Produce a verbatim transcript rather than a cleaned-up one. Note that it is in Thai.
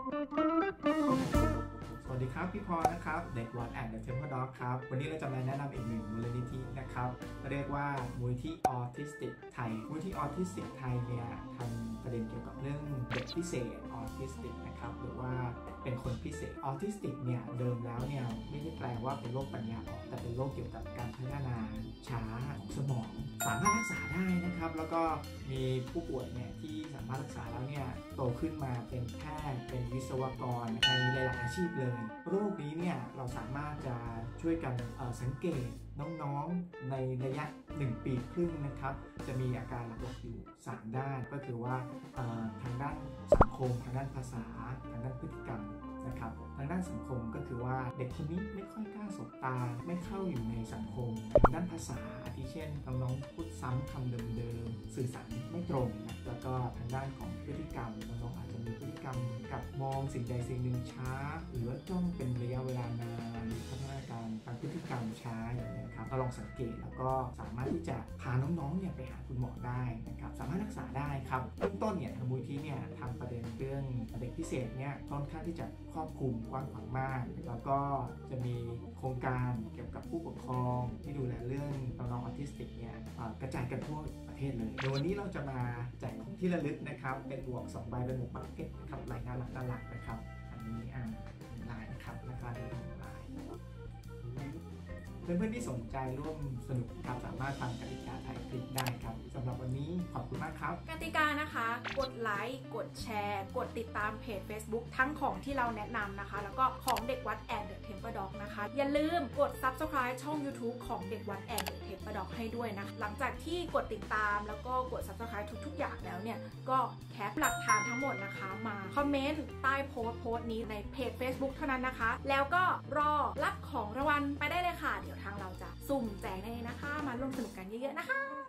สวัสดีครับพี่พรนะครับเด็กวัดแอนด์เดอะเทมเพลด็อกครับวันนี้เราจะมาแนะนำอีกหนึ่งมูลนิธินะครับเรียกว่ามูลนิธิออทิสติกไทยมูลนิธิออทิสติกไทยเนี่ยทำประเด็นเกี่ยวกับเรื่องเด็กพิเศษออทิสติกนะครับหรือว่าเป็นคนพิเศษออทิสติกเนี่ยเดิมแล้วเนี่ยไม่ได้แปลว่าเป็นโรคปัญญาอ่อนแต่เป็นโรคเกี่ยวกับการพัฒนาช้าของสมองสามารถรักษาได้นะครับแล้วก็มีผู้ป่วยเนี่ยที่สามารถรักษาแล้วเนี่ยโตขึ้นมาเป็นแพทย์เป็นวิศวกรในหลายๆอาชีพเลยโรคนี้เนี่ยเราสามารถจะช่วยกันสังเกตน้องๆในระยะหนึ่งปีครึ่งนะครับจะมีอาการหลักๆอยู่สามด้านก็คือว่าทางด้านสังคมทางด้านภาษาทางด้านพฤติกรรมนะครับทางด้านสังคมก็คือว่าเด็กคนนี้ไม่ค่อยกล้าสบตาไม่เข้าอยู่ในสังคมทางด้านภาษาที่เช่นน้องๆพูดซ้ำคำเดิมๆสื่อสารไม่ตรงนะแล้วก็ทางด้านของพฤติกรรมน้องๆอาจจะมีพฤติกรรมกับมองสิ่งใดสิ่งหนึ่งช้าหรือว่าจ้องเป็นระยะเวลานานหรือพัฒนาการทางพฤติกรรมช้าอย่างนี้ครับเราลองสังเกตแล้วก็สามารถที่จะพาน้องๆเนี่ยไปหาคุณหมอได้นะครับสามารถรักษาได้ครับเริ่มต้นเนี่ยทางมูลที่เนี่ยทำประเด็นเรื่องเด็กพิเศษเนี่ยค่อนข้างที่จะครอบคลุมกว้างขวางมากแล้วก็จะมีโครงการเกี่ยวกับผู้ปกครองที่ดูแลเรื่องน้องๆออทิสติกเนี่ยกระจายกันทั่วประเทศเลยโดยวันนี้เราจะมาแจกของที่ระลึกนะครับเป็นหมวกสองใบเป็นหมวกบัคเก็ตนะครับลายน่ารักน่ารักนะครับอันนี้อ่าลายนะครับราคาดีลายเพื่อนๆที่สนใจร่วมสนุกครับสามารถฟังกติกาถ่ายคลิปได้ครับสำหรับวันนี้ขอบคุณมากครับกติกานะคะกดไลค์กดแชร์กดติดตามเพจ Facebook ทั้งของที่เราแนะนำนะคะแล้วก็ของเด็กวัดแอนด์เดอะเทมเพลด็อกนะคะอย่าลืมกด ซับสไครบ์ ช่อง ยูทูบ ของเด็กวัดแอนด์เดอะเทมเพลด็อกให้ด้วยนะหลังจากที่กดติดตามแล้วก็กด ซับสไครบ์ ทุกๆอย่างแล้วเนี่ยก็แคปหลักฐานทั้งหมดนะคะมาคอมเมนต์ใต้โพสต์โพสต์นี้ในเพจ Facebook เท่านั้นนะคะแล้วก็รอรับของรางวัลไปได้เลยค่ะเดี๋ยวทางเราจะสุ่มแจกในนะคะมาร่วมสนุกกันเยอะๆนะคะ